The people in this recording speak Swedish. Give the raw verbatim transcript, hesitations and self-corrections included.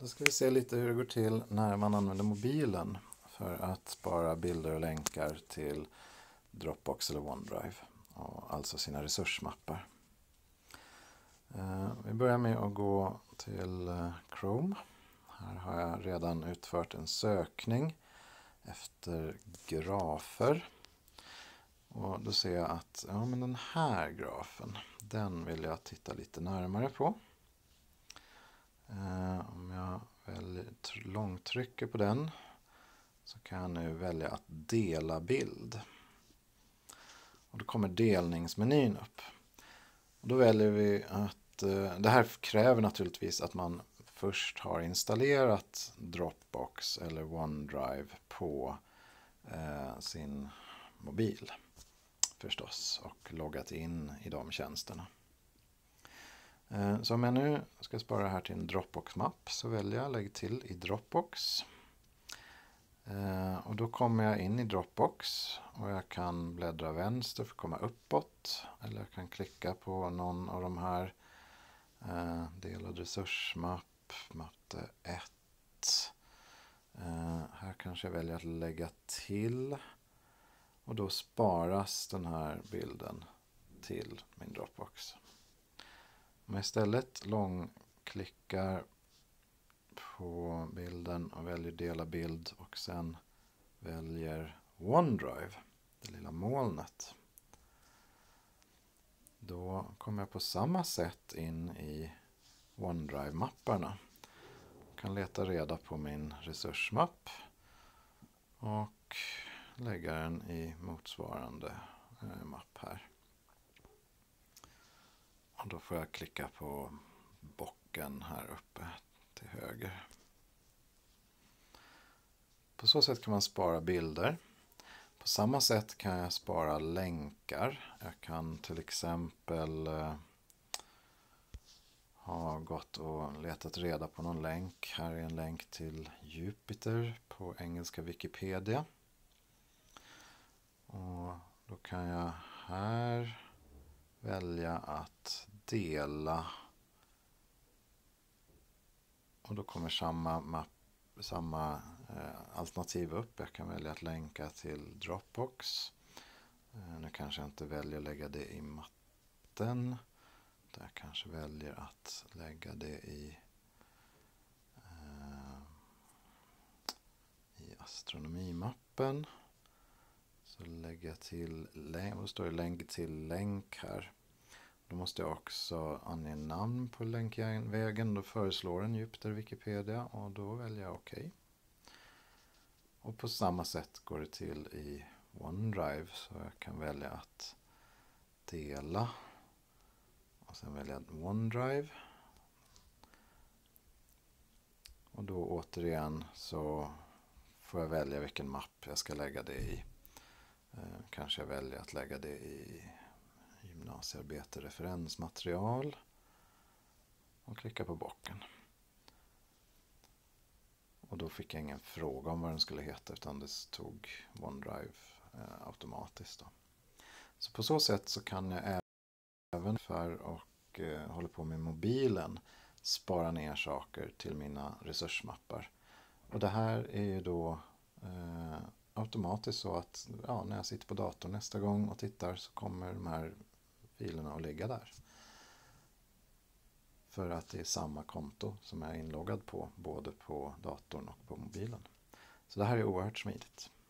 Då ska vi se lite hur det går till när man använder mobilen för att spara bilder och länkar till Dropbox eller OneDrive, och alltså sina resursmappar. Vi börjar med att gå till Chrome. Här har jag redan utfört en sökning efter grafer. Och då ser jag att ja, men den här grafen, den vill jag titta lite närmare på. Om jag väljer, långtrycker på den så kan jag nu välja att dela bild. Och då kommer delningsmenyn upp. Och då väljer vi att, det här kräver naturligtvis att man först har installerat Dropbox eller OneDrive på eh, sin mobil förstås och loggat in i de tjänsterna. Så om jag nu ska spara det här till en Dropbox-mapp så väljer jag lägg till i Dropbox. Och då kommer jag in i Dropbox och jag kan bläddra vänster för att komma uppåt. Eller jag kan klicka på någon av de här. Delad resursmapp, matte ett. Här kanske jag väljer att lägga till. Och då sparas den här bilden till min Dropbox. Om jag istället långklickar på bilden och väljer dela bild och sen väljer OneDrive, det lilla molnet. Då kommer jag på samma sätt in i OneDrive-mapparna. Jag kan leta reda på min resursmapp och lägga den i motsvarande mapp här. Och då får jag klicka på bocken här uppe till höger. På så sätt kan man spara bilder. På samma sätt kan jag spara länkar. Jag kan till exempel eh, ha gått och letat reda på någon länk. Här är en länk till Jupiter på engelska Wikipedia. Och då kan jag här välja att dela. Och då kommer samma, mapp, samma eh, alternativ upp. Jag kan välja att länka till Dropbox. Eh, nu kanske jag inte väljer att lägga det i matten. Jag kanske väljer att lägga det i, eh, i astronomimappen. Så lägger jag till länk. Och då står det länk till länk här. Då måste jag också ange namn på länkvägen. Då föreslår den Jupiter Wikipedia och då väljer jag OK. Och på samma sätt går det till i OneDrive. Så jag kan välja att dela. Och sen välja OneDrive. Och då återigen så får jag välja vilken mapp jag ska lägga det i. Kanske jag väljer att lägga det i gymnasiearbete referensmaterial och klicka på bocken. Och då fick jag ingen fråga om vad den skulle heta utan det tog OneDrive eh, automatiskt. Då. Så på så sätt så kan jag även för och eh, håller på med mobilen spara ner saker till mina resursmappar. Och det här är ju då eh, automatiskt så att ja, när jag sitter på datorn nästa gång och tittar så kommer de här filerna att ligga där. För att det är samma konto som jag är inloggad på både på datorn och på mobilen. Så det här är oerhört smidigt.